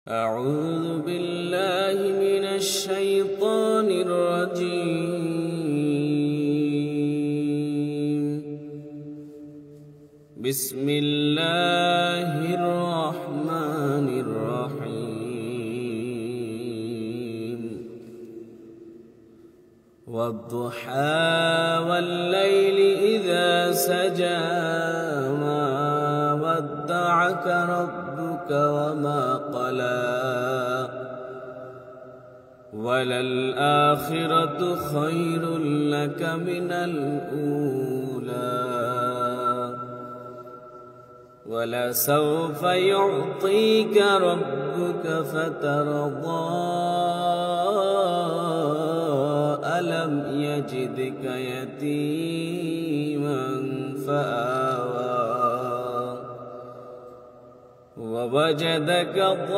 أعوذ بالله من الشيطان الرجيم. بسم الله الرحمن الرحيم. والضحى والليل إذا سجى ما ودعك ربك وما قلى وللآخرة خير لك من الأولى ولسوف يعطيك ربك فترضى ألم يجدك يتيما فآوى ووجدك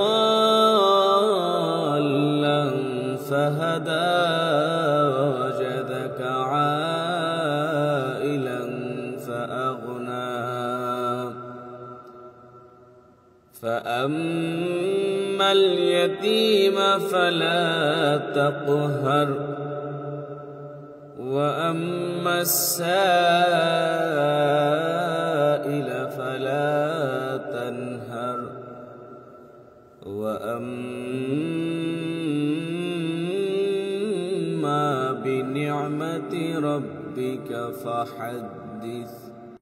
ضالا فهدى ووجدك عائلا فأغنى فأما اليتيم فلا تقهر وأما السائل فلا تنهر وأما بنعمة ربك فحدث.